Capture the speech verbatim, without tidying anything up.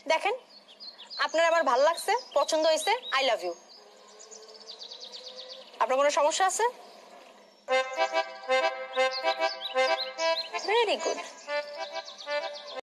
দেখেন আপনার আমার ভালো লাগছে, পছন্দ হয়েছে, আই লাভ ইউ। আপনার কোনো সমস্যা আছে? Very good.